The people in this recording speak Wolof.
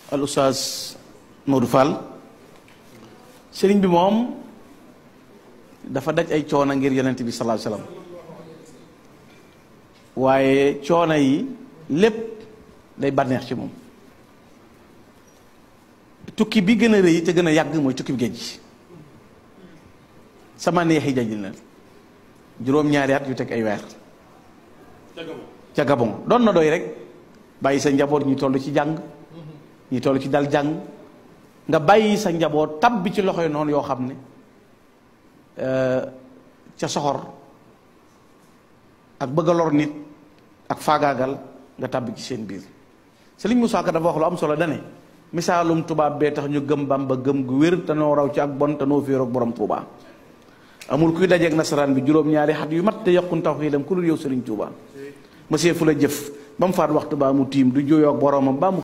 al Oustaz Modou Fall sëriñ bi moom dafa daj ay coono ngir yonent bi sallallahu alayhi wasallam waaye coono yi lépp day bànneex ci moom. tukki bi gën a rëy te gën a yàgg mooy tukki bi géej gi sama neexi jaj na juróom-ñaari at yu teg ay weer ca Gabon doon na doy rek bàyyi sa njaboot ñi toll ci jàng ñi toll ci dal jàng nga bàyyi sa njaboot tab bi ci loxoy noonu yoo xam ne ca soxor ak bëgg a lor nit ak faagaagal nga tab ci seen biir Sëriñ Musaa Ka dafa wax lu am solo dane misaalum tubaab bee tax ñu gëm Bamba gëm gu wér te noo raw ci ak bon te noo féeroog borom Tuuba amul kuy dajeeg nasaraan bi juróom-ñaari xat yu mat te yokkun tawxiidam ku dul yow Sëriñ Tuuba monsieur fu la jëf ba mu faat waxtu baa mu tiim du jooyoog boromam baa mu